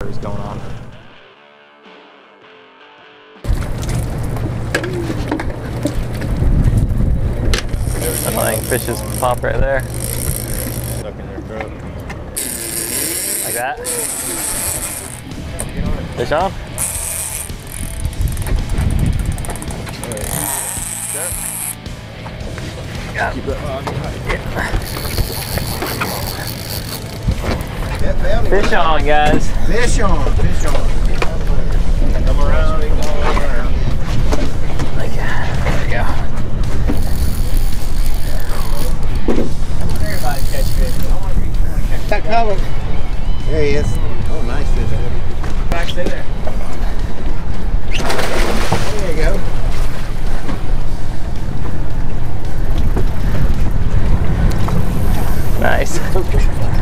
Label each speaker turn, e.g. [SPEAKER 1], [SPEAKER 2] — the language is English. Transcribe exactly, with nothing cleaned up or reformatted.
[SPEAKER 1] what's going on.
[SPEAKER 2] Annoying fishes pop right there.
[SPEAKER 1] Stuck in your throat.
[SPEAKER 2] Like that. Fish on? Yeah.
[SPEAKER 1] Keep it on.
[SPEAKER 2] Yeah. Fish on, guys.
[SPEAKER 3] Fish on, fish on.
[SPEAKER 1] Come around and go around.
[SPEAKER 2] Like that. There we go. Everybody catch fish. I want to catch
[SPEAKER 3] That color. There he is. Oh, nice fish.
[SPEAKER 2] back, stay there.
[SPEAKER 3] There you go.
[SPEAKER 2] Nice.